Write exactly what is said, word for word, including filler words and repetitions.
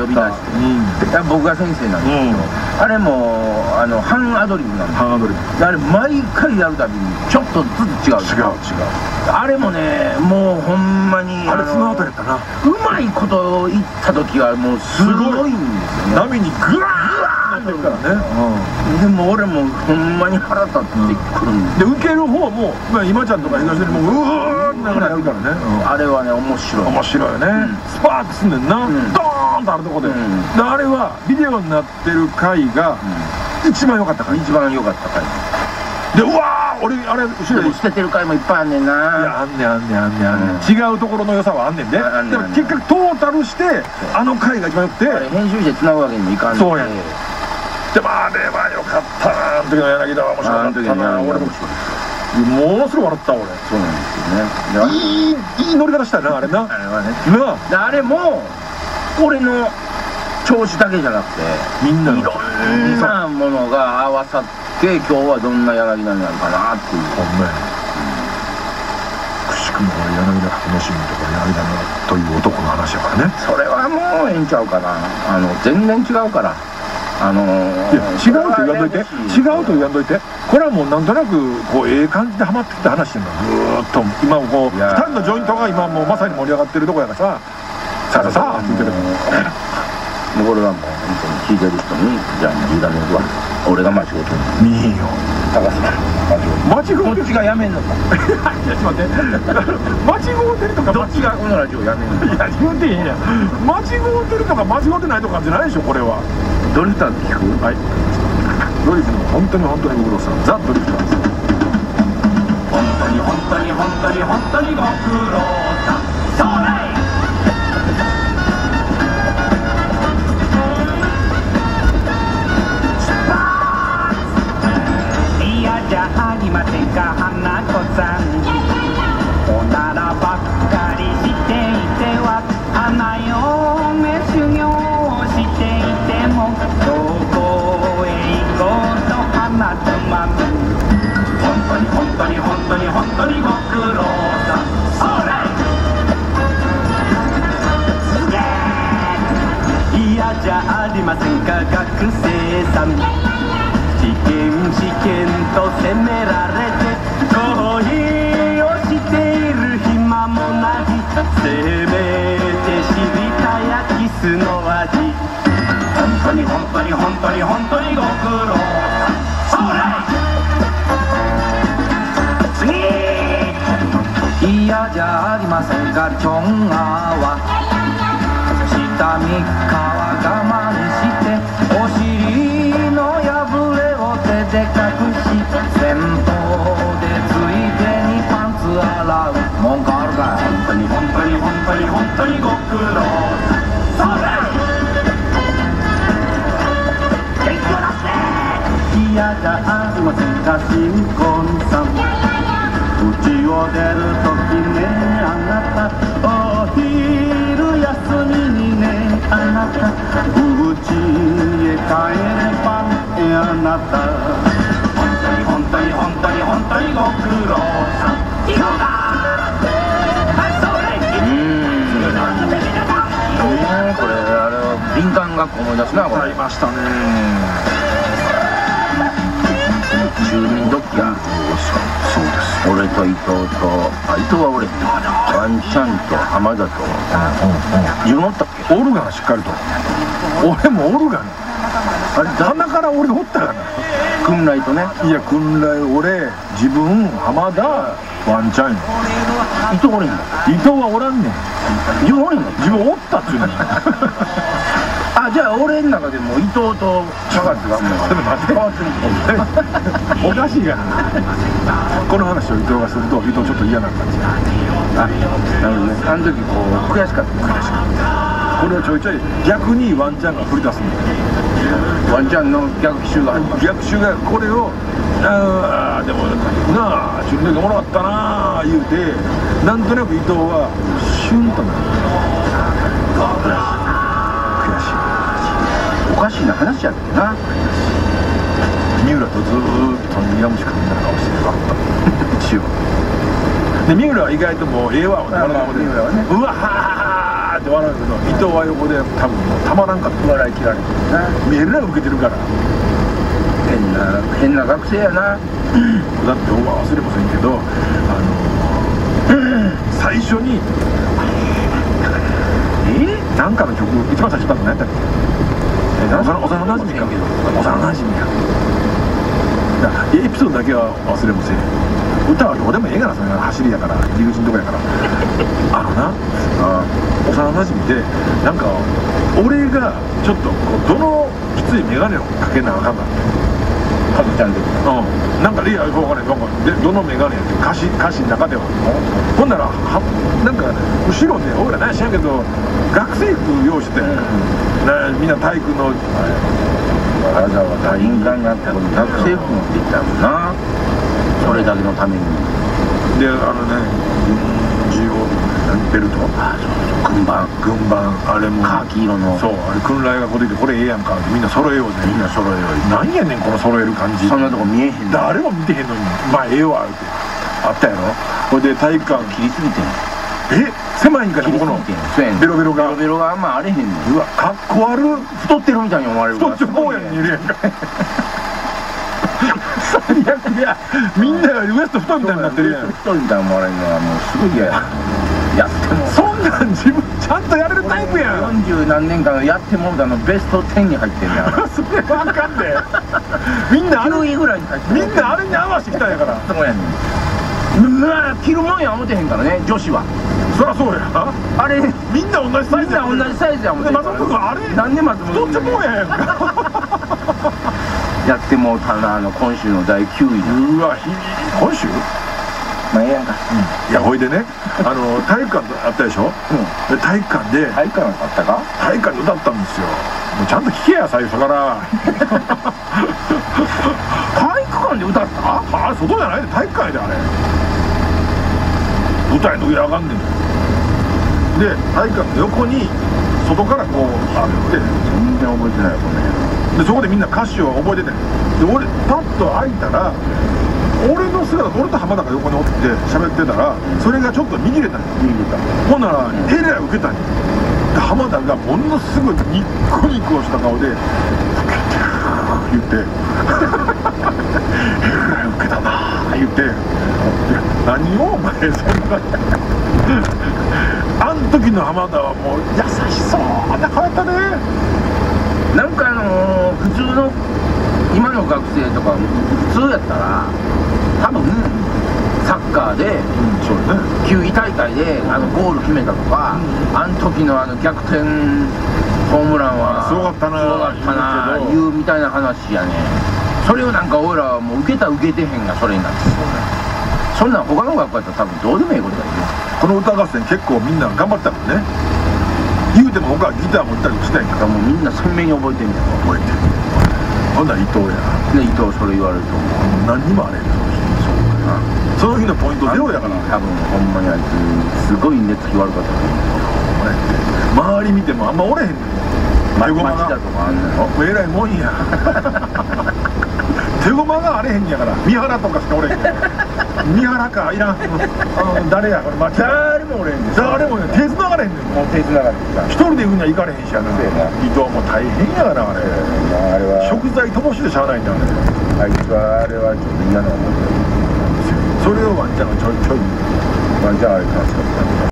呼び出して、いや僕が先生なんですけど、あれもあの半アドリブなんです。 半アドリブ。 あれ毎回やるたびにちょっとずつ違う違う違う。 あれもね、もうほんまにあれその後やったな。 うまいこと言った時はもうすごいんですよね。 波にグワーンってくからね。 でも俺もほんまに腹立ってくるんです。 で受ける方も今ちゃんとか東よりもうわーってやるからね。 あれはね面白い。 面白いよね。スパーッとすんねんな。ドーンとあるとこで。であれはビデオになってる回が一番良かった回。 一番良かった回で、うわー俺あれ後ろに捨ててる回もいっぱいあんねんな。 いやあんねんあんねんあんねんあんねん。違うところの良さはあんねんで。でも結局トータルしてあの回が一番良くて。 編集してつなぐわけにもいかんねん。 そうやね。でもあれは良かったな。あの時の柳田は面白かったな。俺もものすごい笑った俺。 そうなんですよね。 いいいい乗り方したよなあれな。 あれはね。あれも俺の調子だけじゃなくてみんなのいろんなものが合わさって今日はどんな柳田になるかなっていう。 ほんまや。くしくも俺柳田楽しみとか柳田という男の話やからね。 それはもうええんちゃうかな。あの全然違うから。あのー、 いや違うと言わんといて違うと言わんといてこれはもうなんとなくこうええ感じでハマってきた話やんのずーっと今もこうふたりのジョイントが今もうまさに盛り上がってるとこやからささあさあって言ってるもうこれはもう本当に聞いてる人にじゃあもう委ねるわ。俺が間違うてる。 見えよ高橋間違う間違うどっちがやめんのか。 いやちょっと待って間違うてるとかどっちがこのラジオやめんのか。 いや言うていいんや間違うてるとか間違うてないとかじゃないでしょこれは。 ドリフターズ聞く？ はい。ドリフの本当に本当にご苦労さん。ザ・ドリフターズ。 本当に本当に本当に本当にご苦労さん。将来嫌じゃありませんか花子さん。おならばっかりしていては花嫁修行していてもどこへ行こうと花つまむ。本当に本当に本当に本当にご苦労さん。それ嫌じゃありませんか学生さん。試験試験と責められて恋をしている暇もない。せめて知りたやキスの味。本当に本当に本当に本当にご苦労さん。それ次嫌じゃありませんかチョンアは下みっかは我慢してお尻の破れを手で隠し先方でついでにパンツ洗う。文句あるかい。本当に本当に本当に本当にご苦労さん。それ元気を出して嫌じゃありませんか新婚さん。家を出るときねあなたお昼休みにねあなたうちへ帰ればねあなた。本当に本当に本当に本当にご苦労さん。いこうか。これあれは林間学校思い出すな。これありましたね。中二ドッキや。そうです。俺と伊藤とあ伊藤は俺ワンちゃんと浜田と自分おったっけ。 おるがなしっかりと。俺もおるがな。あれ鼻から俺おったがな。 訓来とね。 いや訓来俺自分浜田ワンちゃんや。 伊藤おれんの。 伊藤はおらんねん。 自分おれんの。 自分おったっちゅうねん。 あじゃあ俺の中でも伊藤と高津がもうちょっと待って。おかしいがな。この話を伊藤がすると伊藤ちょっと嫌な感じ。 あなるほどね。あの時こう悔しかった。悔しかった。 これをちょいちょい逆にワンちゃんが振り出すんだよ。 ワンちゃんの逆襲が入った。 逆襲がこれをああでもなあ自分でおもろかったなあ言うてなんとなく伊藤はシュンとなる。悔しい。 おかしいな話やってな。 三浦とずーっと苦虫かみたいな顔してるわ一応で三浦は意外ともうええわ俺三浦はねうわはーって笑うけど、伊藤は横で多分もうたまらんかった笑い切られてるな。 見えるな受けてるから。 変な変な学生やな。 だっておば忘れませんけど、あの最初にえなんかの曲一番最初だったの何やったっけ？え幼幼なじみか幼なじみや。エピソードだけは忘れません。歌はどうでもええがな、それ走りやから入り口のとこやからあのなあ幼なじみでなんか俺がちょっとこうどのきつい眼鏡をかけなあかんかってカズちゃんで。 うんなんかいや分かんない分かんないでどの眼鏡やって歌詞歌詞の中ではほんならはなんか後ろで俺ら何しやんけど学生服用意してて、うん、なみんな体育のわざわざ印鑑があったのに学生服持っていったもんな。それだけのために。 であのね軍事用ベルト、 あそうそう軍板軍板あれもカーキ色の。 そうあれ訓来がこう出てこれええやんかってみんな揃えようぜみんな揃えよう。 なんやねんこの揃える感じ。 そんなとこ見えへんの。 誰も見てへんのにまあええわってあったやろ。これで体育館切りすぎてん。 え狭いんかいこのベロベロがベロベロがあんまあれへんの。 うわかっこ悪太ってるみたいに思われるから。 太って坊やに見えるやんか最悪やみんなよりウエスト太いみたいになってるやん。 太いみたいに思われるのはもうすごい嫌や。やってもそんなん自分ちゃんとやれるタイプやん。 よんじゅう何年間やってもうたのベストじゅうに入ってんやんそれはあかんでみんなあれきゅういぐらいに入ってみんなあれに合わせてきたんやからそうやねん。うわ着るもんや思てへんからね女子は。 そりゃそうやあれみんな同じサイズやみんな同じサイズや思てで松本君あれ何で松本太ってもうやんかやってもうたなあの今週のだいきゅういだ。 うわひ今週まあええやんか。 いやほいでねあの体育館あったでしょ、うん、で体育館で体育館あったか体育館で歌ったんですよ。もうちゃんと聞けや最初から体育館で歌ったああ外じゃないで体育館やであれ舞台の上上がんねんで体育館の横に外からこうあって全然覚えてないよこれ。 でそこでみんな歌詞を覚えててで俺パッと開いたら俺の姿俺と浜田が横におって喋ってたらそれがちょっと見切れたんよ。 見てた。 ほんならえらい受けたんよ。で浜田がものすごいニッコニコした顔で「受けてる」言って「えらい受けたな」言って「何をお前そんな」あん時の浜田はもう優しそうな顔やったね。 なんかあのー、普通の今の学生とか普通やったら多分サッカーで、 うんそうね、 球技大会であのゴール決めたとか、うん、あの時のあの逆転ホームランはすごかったなすごかったな言うみたいな話やね。それをなんか俺らはもう受けた受けてへんがそれになってそんなん他の学校やったら多分どうでもいいことだよ。 この歌合戦結構みんな頑張ったもんね。言うても僕はギター持ったりもしたんやからもうみんな鮮明に覚えてんねん。 覚えてる。ほんなら伊藤やで伊藤それ言われると思う。 何にもあれへんその日のポイントゼロやから多分ほんまにあいつすごい寝つき悪かったと思う。 周り見てもあんまおれへんねん。手駒が町田とかあんのよ。 えらいもんや手駒があれへんやから三原とかしかおれへん三原かいらんあの誰やこれ町田誰もおれへんねん。 誰もね手繋がれへんねん。 もう手繋がれてた。 一人で行くには行かれへんしやな。伊藤も大変やからあれあれは食材乏しでしゃあないんだあれ。 あいつはあれはちょっと嫌な思いそれをワンちゃんがちょいちょいワンちゃんあれ楽しかった。